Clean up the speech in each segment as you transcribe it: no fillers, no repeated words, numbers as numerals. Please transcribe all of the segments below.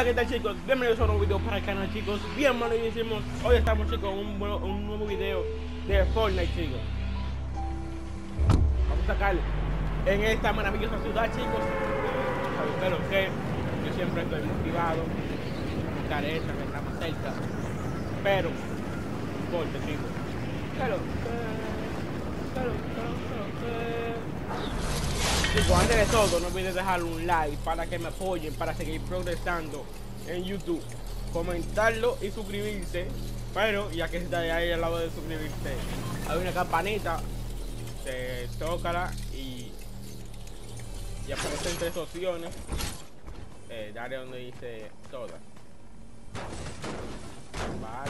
¿qué tal, chicos? Bienvenidos a un nuevo video para el canal, chicos. Bienvenidos. Hoy estamos, chicos, en un nuevo video de Fortnite, chicos. Vamos a sacar en esta maravillosa ciudad, chicos. Pero que yo siempre estoy motivado. Careta, que está más cerca. Pero, no importa, chicos. Chicos, antes de todo, no olviden dejar un like para que me apoyen, para seguir progresando en YouTube. Comentarlo y suscribirse. Pero, ya que está ahí al lado de suscribirse, hay una campanita. Tócala y aparecen 3 opciones. Dale donde dice todas. Vale,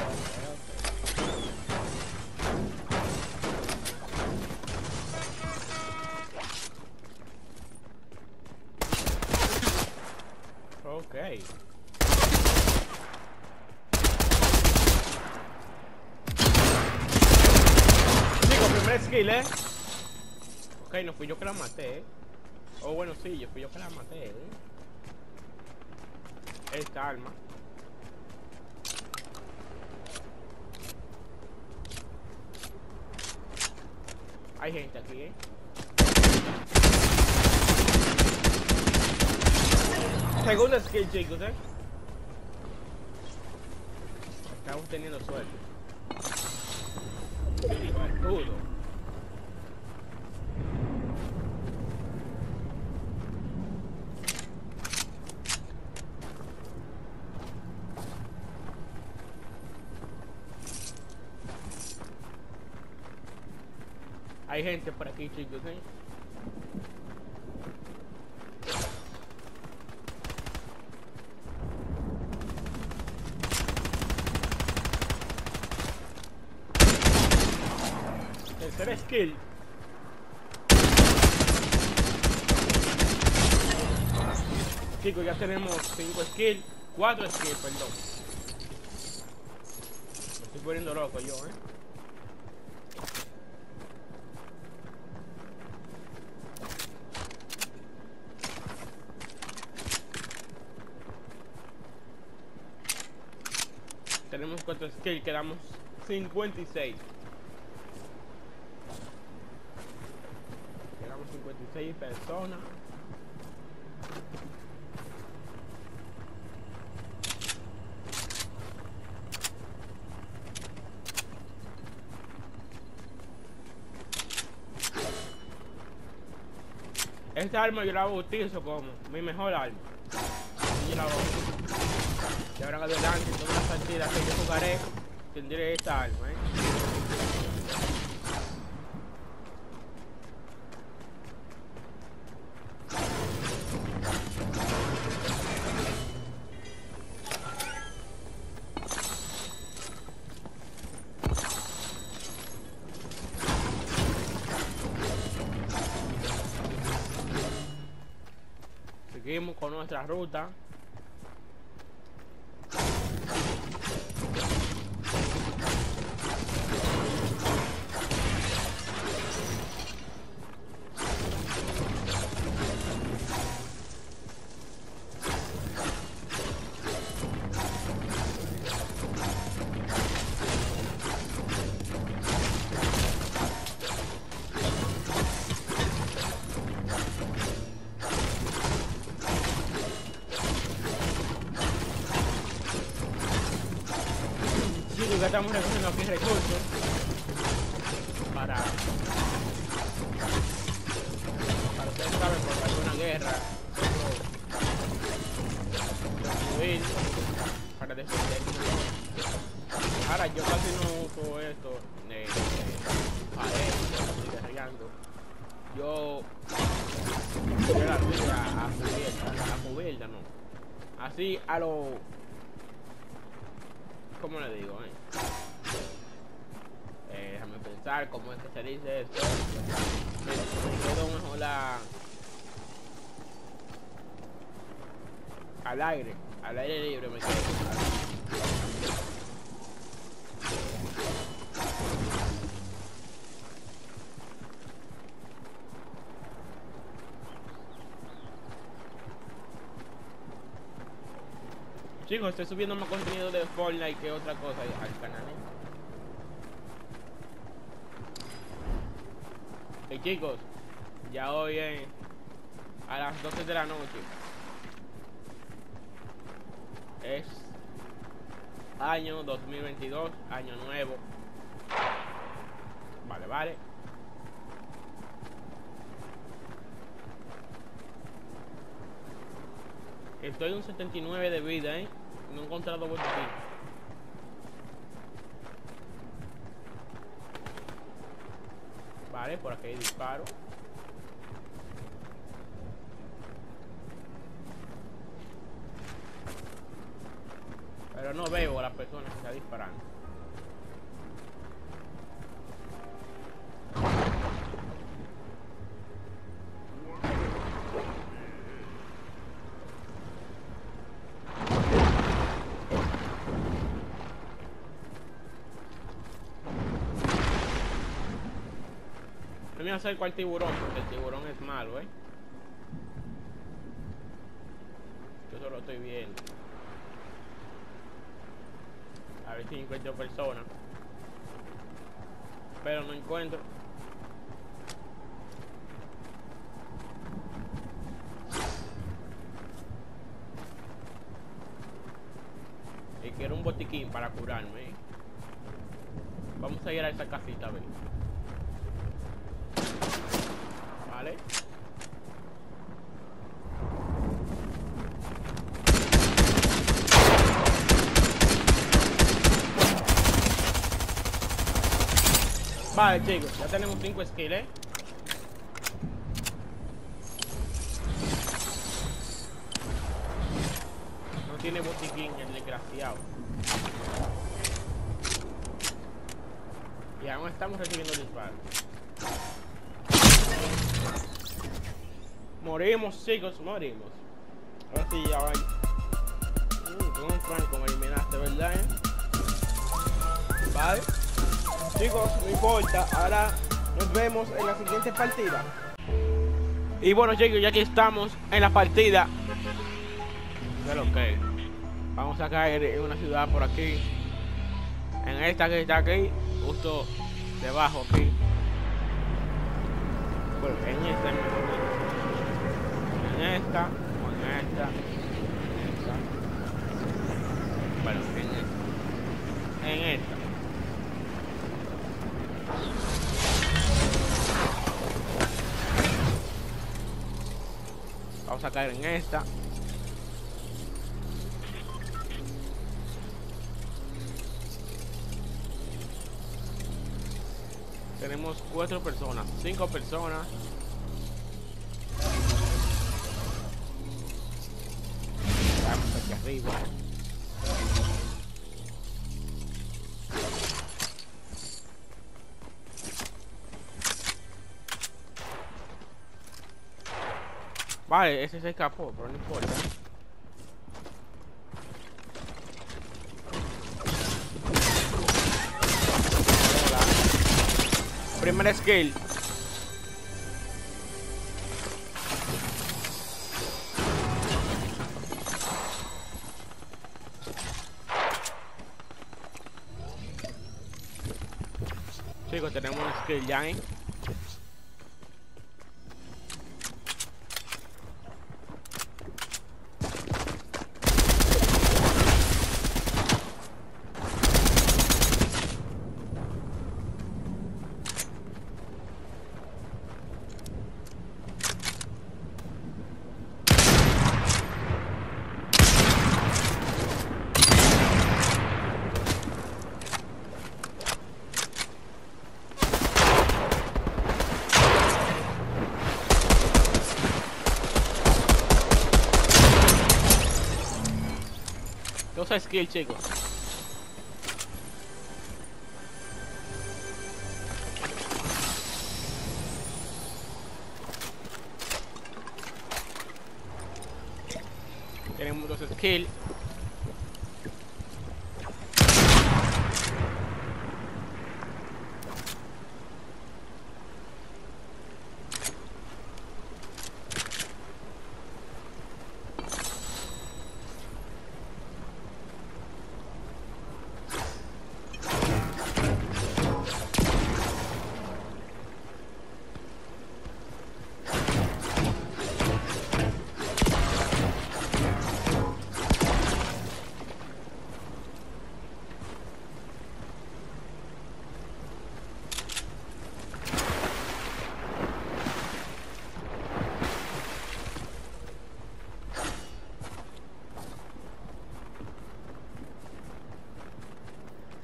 ok. Chicos, primer skill, Ok, no fui yo que la maté, Oh, bueno, sí, fui yo que la maté, Esta arma. Hay gente aquí, Segunda skill, chicos, Estamos teniendo suerte. Suertudo. Hay gente por aquí, chicos, Tercer skill. Chicos, ya tenemos 5 skills, 4 skills, perdón. Me estoy poniendo loco yo, Tenemos 4 skills, quedamos 56. Quedamos 56 personas. Esta arma yo la utilizo como mi mejor arma. Yo la utilizo. Y ahora en adelante, todas las partidas que yo jugaré, tendré esta arma, Seguimos con nuestra ruta. Ya estamos recogiendo aquí recursos para ustedes saben, porque hay una guerra civil para defender. Ahora yo casi no uso esto de pared ni guerreando. Yo la vida a cubierta, no. Así a lo, ¿cómo le digo, déjame pensar cómo es que se dice esto. Me quedo mejor al aire libre me quedo. Chicos, estoy subiendo más contenido de Fortnite que otra cosa al canal, Y chicos, ya hoy a las 12 de la noche es año 2022, año nuevo. Vale. Estoy en un 79 de vida, no he encontrado botiquín. Vale, por aquí hay disparo. Pero no veo a la persona que está disparando. No me acerco al tiburón porque el tiburón es malo, Yo solo estoy viendo. A ver si encuentro personas. Pero no encuentro. Y quiero un botiquín para curarme. Vamos a ir a esa casita, a ver. Vale. Vale, chicos, ya tenemos 5 skills, No tiene botiquín el desgraciado. Y aún estamos recibiendo disparos. Morimos, chicos, morimos. Ahora sí, ya va. Con un franco me eliminaste, ¿verdad, Vale. Chicos, no importa, ahora nos vemos en la siguiente partida. Y bueno, chicos, ya que estamos en la partida, pero ok, vamos a caer en una ciudad por aquí, en esta que está aquí, justo debajo aquí. Bueno, en esta, o en esta. Bueno, en esta. Vamos a caer en esta. Tenemos 4 personas, 5 personas. Vamos aquí arriba. Vale, ese se escapó, pero no importa. Hola. Primer skill. Chicos, tenemos un skill ya, Dos skills, chicos. Tenemos 2 skills.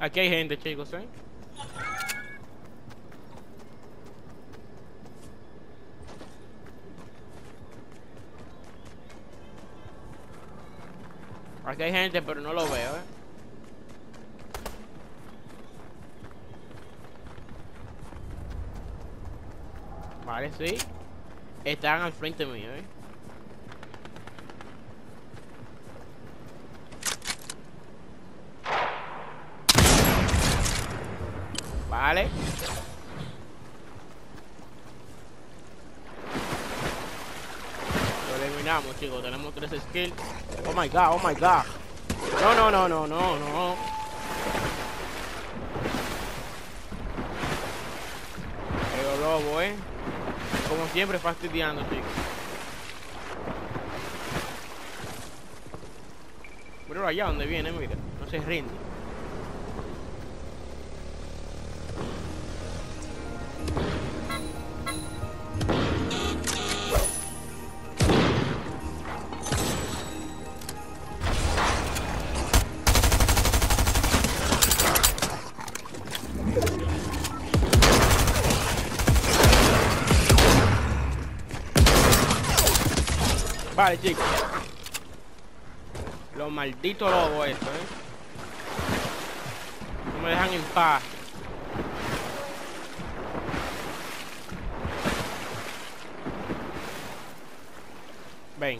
Aquí hay gente, chicos, Aquí hay gente, pero no lo veo, Vale, sí. Están al frente mío, Vale. Lo eliminamos, chicos. Tenemos 3 skills. Oh my god, oh my god. No, no, no, no, no, no. El lobo, Como siempre, fastidiando, chicos. Pero allá donde viene, mira. No se rinde. Vale, chicos. Los malditos lobos estos, No me dejan en paz. Ven.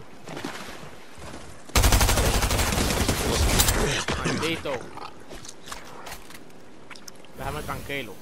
Maldito. Déjame tranquilo.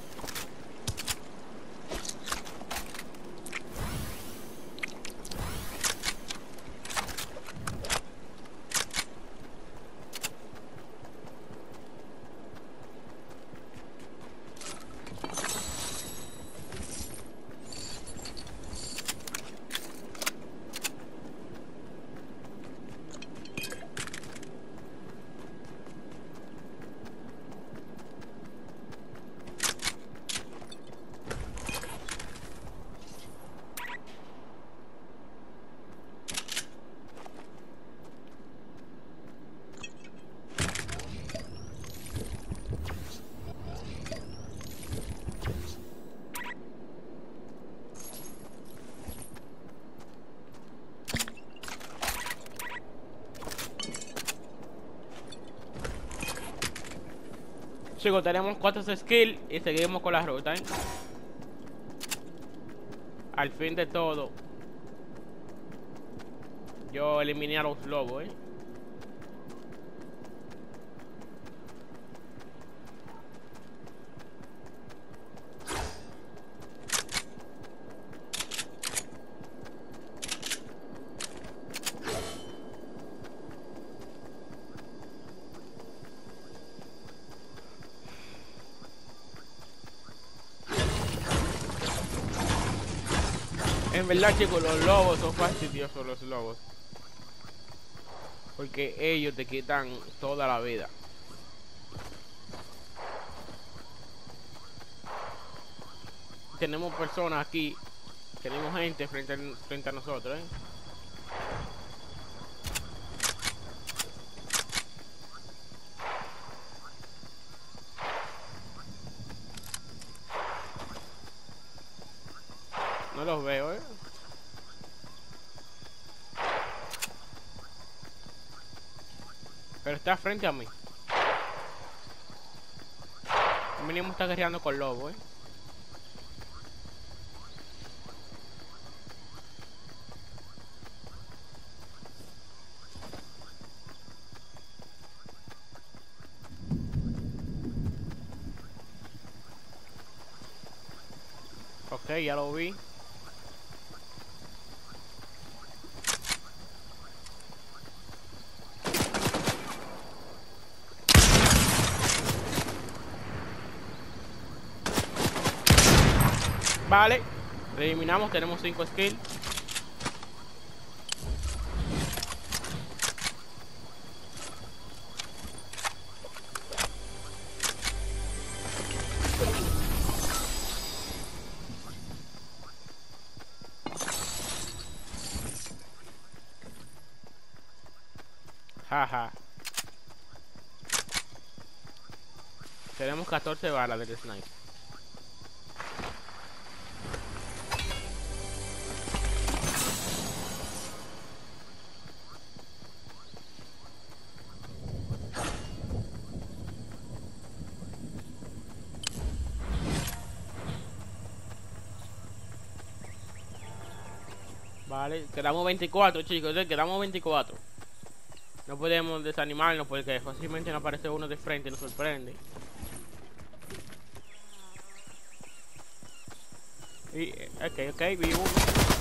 Chicos, tenemos 4 skills y seguimos con la ruta, Al fin de todo, yo eliminé a los lobos, En verdad, chicos, los lobos son fastidiosos, los lobos. Porque ellos te quitan toda la vida. Tenemos personas aquí. Tenemos gente frente a nosotros, No los veo, Pero está frente a mí. Mínimo está guerreando con lobo, Ok, ya lo vi. Vale, eliminamos, tenemos 5 skills. Jaja. Ok, Tenemos 14 balas de sniper. Vale, quedamos 24, chicos, quedamos 24. No podemos desanimarnos porque fácilmente nos aparece uno de frente y nos sorprende. Y, ok, vi uno.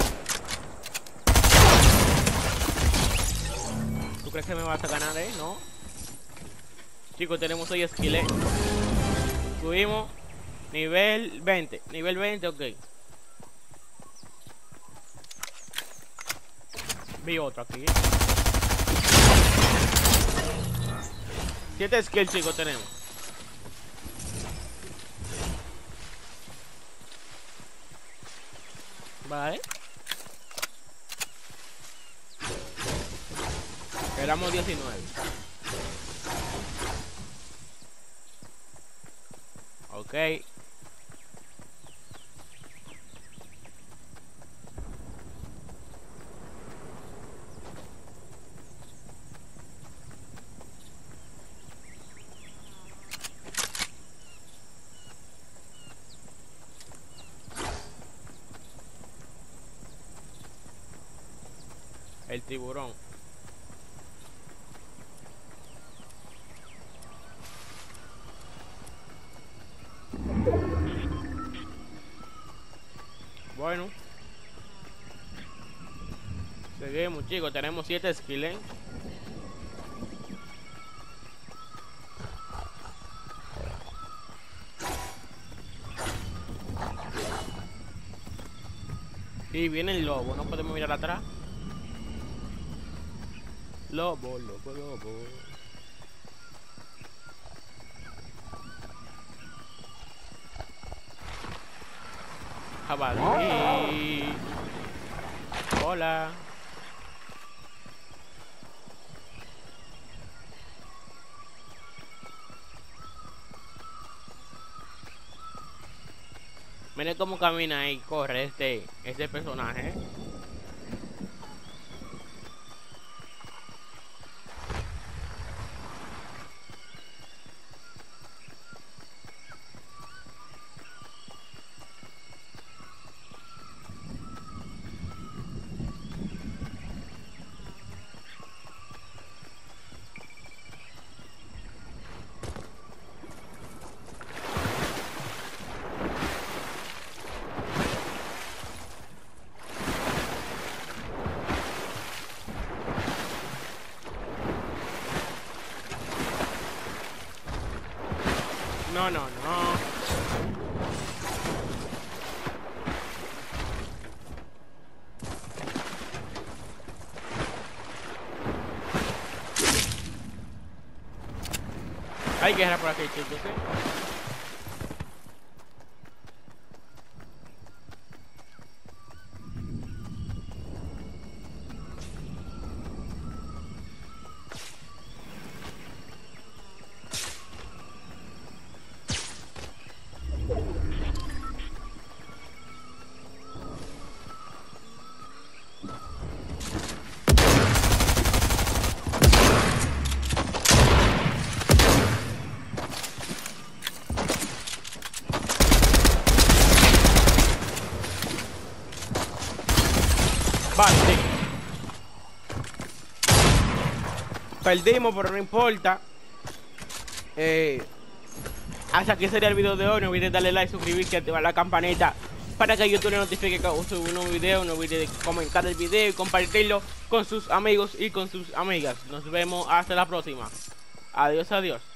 ¿Tú crees que me vas a ganar, No. Chicos, tenemos 6 skills, Subimos. Nivel 20. Nivel 20, ok. Vi otro aquí. 7 skills, chicos, tenemos. Vale. Éramos 19. Ok. El tiburón. Bueno. Seguimos, chicos. Tenemos 7 skills, Y viene el lobo. No podemos mirar atrás. Lobo. Jabalí. Hola. Miren cómo camina y corre este personaje. No. Hay guerra por aquí, chicos, Vale, sí. Perdimos, pero no importa. Hasta aquí sería el video de hoy. No olvides darle like, suscribirse y activar la campanita para que YouTube le notifique que subo un nuevo video. No olvides comentar el video y compartirlo con sus amigos y con sus amigas. Nos vemos hasta la próxima. Adiós.